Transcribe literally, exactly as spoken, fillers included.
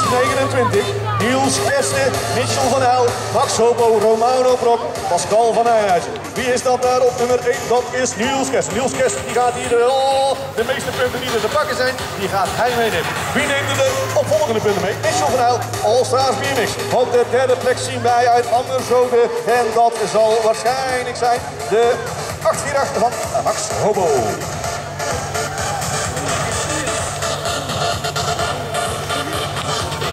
negenentwintig. Niels Kersten, Mitchell van Hel, Max Hobo, Romano Brok, Pascal van Nijhuizen. Wie is dat daar op nummer één? Dat is Niels Kersten. Niels Kersten die gaat hier oh, de meeste punten die er te pakken zijn, die gaat hij meenemen. Wie neemt er de opvolgende punten mee? Mitchell van Hel, All-Stars Biermix. Op de derde plek zien wij uit Andersrode en dat zal waarschijnlijk zijn de acht vier acht van Max Hobo.